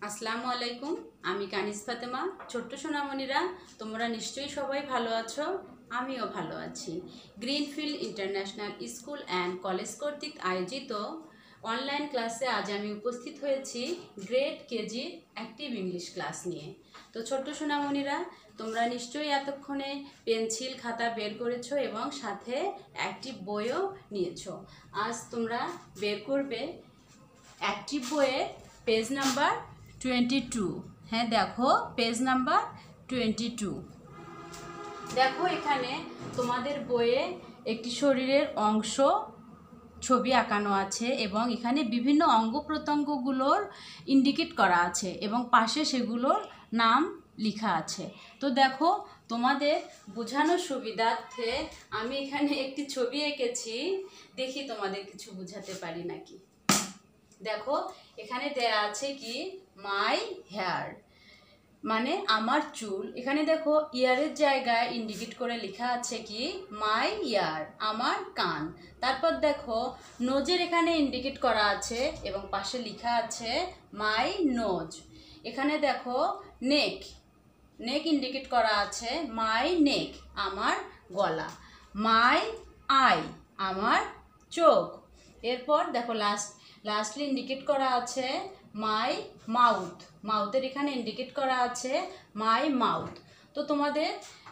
আসসালামু আলাইকুম। আমি কানিজ ফাতেমা। ছোট্ট সোনামণিরা, তোমরা নিশ্চয়ই সবাই ভালো আছো। আমিও ভালো আছি। Greenfield International school and college কর্তৃক আয়োজিত অনলাইন ক্লাসে আজ আমি উপস্থিত হয়েছি grade KG active English class নিয়ে। তো ছোট্ট সোনামণিরা, তোমরা নিশ্চয়ই এতক্ষণে পেন্সিল খাতা বের করেছো এবং সাথে অ্যাক্টিভ বইও নিয়েছো। আজ তোমরা বের করবে অ্যাক্টিভ বইয়ের পেজ নাম্বার 22। হ্যাঁ, দেখো পেজ নাম্বার 22। দেখো এখানে তোমাদের বইয়ে একটি শরীরের অংশ ছবি আঁকানো আছে এবং এখানে বিভিন্ন অঙ্গ প্রত্যঙ্গগুলোর ইন্ডিকেট করা আছে এবং পাশে সেগুলোর নাম লেখা আছে। তো দেখো, তোমাদের বোঝানোর সুবিধার্থে আমি এখানে একটি ছবি এঁকেছি। দেখি তোমাদের কিছু বোঝাতে পারি নাকি। দেখো এখানে দেয়া আছে কি মাই হেয়ার, মানে আমার চুল। এখানে দেখো ইয়ারের জায়গায় ইন্ডিকেট করে লেখা আছে কি মাই ইয়ার, আমার কান। তারপর দেখো নোজের এখানে ইন্ডিকেট করা আছে এবং পাশে লেখা আছে মাই নোজ। এখানে দেখো নেক, নেক ইন্ডিকেট করা আছে মাই নেক, আমার গলা। মাই আই, আমার চোখ। এরপর দেখো লাস্টলি ইন্ডিকেট করা আছে মাই মাউথ, মাউথের এখানে ইন্ডিকেট করা আছে মাই মাউথ। তো তোমাদের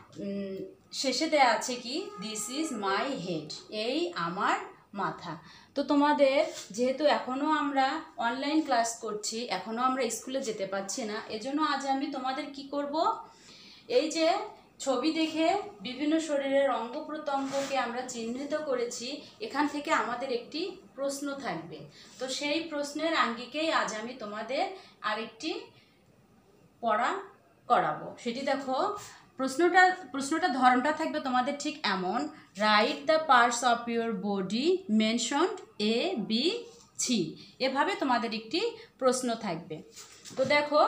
শেষে দেয়া আছে কি দিস ইজ মাই হেড, এই আমার মাথা। তো তোমাদের যেহেতু এখনও আমরা অনলাইন ক্লাস করছি, এখনও আমরা স্কুলে যেতে পারছি না, এজন্য আজ আমি তোমাদের কি করব, এই যে ছবি দেখে বিভিন্ন শরীরের অঙ্গ প্রত্যঙ্গকে আমরা চিহ্নিত করেছি, এখান থেকে আমাদের একটি প্রশ্ন থাকবে। তো সেই প্রশ্নের আঙ্গিকেই আজ আমি তোমাদের আরেকটি পড়া করাবো। সেটি দেখো, প্রশ্নটার ধরনটা থাকবে তোমাদের ঠিক এমন: write the parts of your body mentioned A B C. এভাবে তোমাদের একটি প্রশ্ন থাকবে। তো দেখো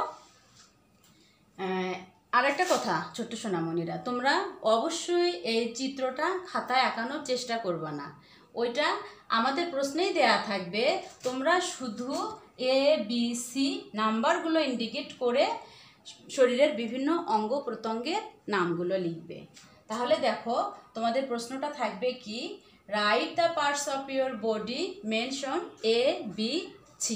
আরেকটা কথা ছোট্ট সোনামণিরা, তোমরা অবশ্যই এই চিত্রটা খাতায় আঁকানোর চেষ্টা করবে না। ওইটা আমাদের প্রশ্নেই দেয়া থাকবে। তোমরা শুধু এ বি সি নাম্বারগুলো ইন্ডিকেট করে শরীরের বিভিন্ন অঙ্গ প্রত্যঙ্গের নামগুলো লিখবে। তাহলে দেখো তোমাদের প্রশ্নটা থাকবে কি, write the parts of your body mention A B C.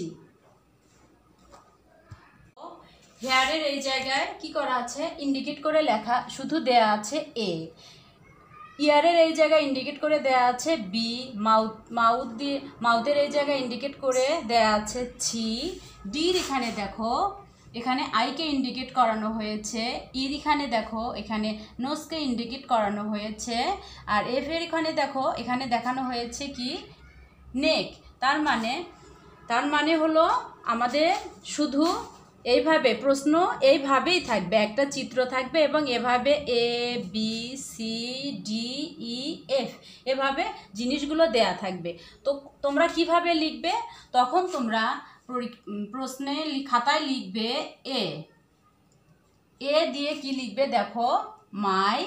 হেয়ারের এই জায়গায় কি করা আছে, ইন্ডিকেট করে লেখা শুধু দেয়া আছে এ। ইয়ারের এই জায়গায় ইন্ডিকেট করে দেয়া আছে বি। মাউথের এই জায়গায় ইন্ডিকেট করে দেয়া আছে সি। ডির এখানে দেখো, এখানে আইকে ইন্ডিকেট করানো হয়েছে। ইর এখানে দেখো, এখানে নোজকে ইন্ডিকেট করানো হয়েছে। আর এফ এর এখানে দেখো, এখানে দেখানো হয়েছে কি নেক। তার মানে হলো আমাদের শুধু এইভাবে প্রশ্ন এইভাবেই থাকবে, একটা চিত্র থাকবে এবং এভাবে A B C D E F এভাবে জিনিসগুলো দেয়া থাকবে। তো তোমরা কিভাবে লিখবে, তখন তোমরা প্রশ্নে খাতায় লিখবে এ। এ দিয়ে কি লিখবে দেখো, মাই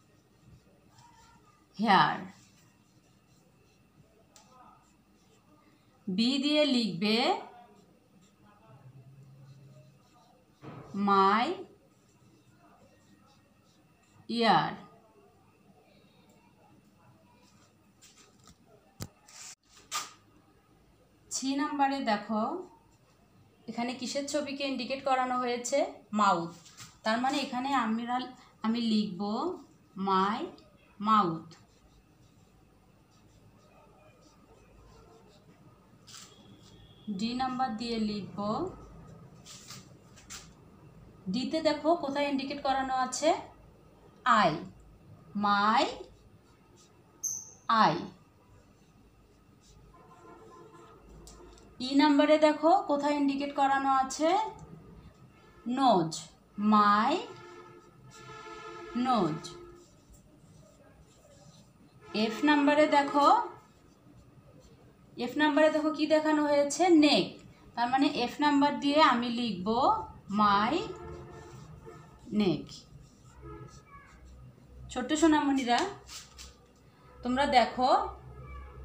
হেয়ার। বি দিয়ে লিখবে মাই ইয়ার। সি নাম্বারে দেখো, এখানে কিসের ছবিকে ইন্ডিকেট করানো হয়েছে, মাউথ। তার মানে এখানে আমি লিখব মাই মাউথ। ডি নাম্বার দিয়ে লিখব, ডিতে দেখো কোথায় ইন্ডিকেট করানো আছে আই, মাই আই। ই নাম্বারে দেখো কোথায় ইন্ডিকেট করানো আছে নোজ, মাই নোজ। এফ নাম্বারে দেখো কি দেখানো হয়েছে নেক। তার মানে এফ নাম্বার দিয়ে আমি লিখব মাই নেক। ছোট্ট সোনামণিরা তোমরা দেখো,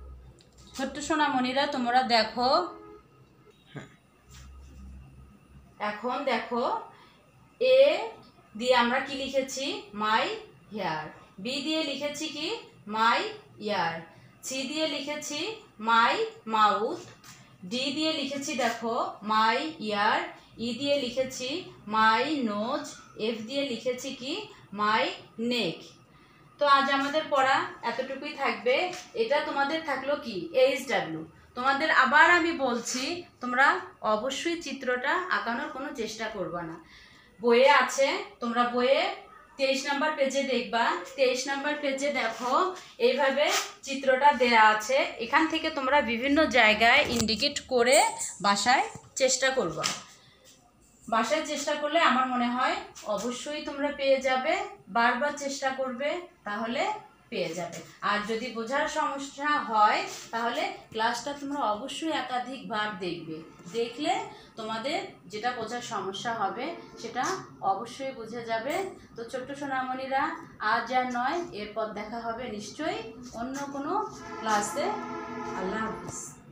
তোমরা দেখো এখন দেখো এ দিয়ে আমরা কি লিখেছি মাই হেয়ার, বি দিয়ে লিখেছি কি মাই ইয়ার, সি দিয়ে লিখেছি মাই মাউথ, ডি দিয়ে লিখেছি দেখো মাই ইয়ার, ই দিয়ে লিখেছি মাই নোজ, এফ দিয়ে লিখেছি কি মাই নেক। তো আজ আমাদের পড়া এতটুকুই থাকবে। এটা তোমাদের থাকলো কি এইচডব্লিউ। তোমাদের আবার আমি বলছি, তোমরা অবশ্যই চিত্রটা আঁকানোর কোনো চেষ্টা করবে না। বইয়ে আছে, তোমরা বইয়ে 23 নম্বর পেজে দেখবা। 23 নম্বর পেজে দেখো এইভাবে চিত্রটা দেয়া আছে। এখান থেকে তোমরা বিভিন্ন জায়গায় ইন্ডিকেট করে বাসায় চেষ্টা করবা। বাসায় চেষ্টা করলে আমার মনে হয় অবশ্যই তোমরা পেয়ে যাবে। বারবার চেষ্টা করবে, তাহলে পেয়ে যাবে। আর যদি বোঝার সমস্যা হয় তাহলে ক্লাসটা তোমরা অবশ্যই একাধিকবার দেখবে। দেখলে তোমাদের যেটা বোঝার সমস্যা হবে সেটা অবশ্যই বুঝে যাবে। তো ছোট্ট সোনামণিরা, আজ আর নয়, এরপর দেখা হবে নিশ্চয়ই অন্য কোনো ক্লাসে। আল্লাহ হাফিজ।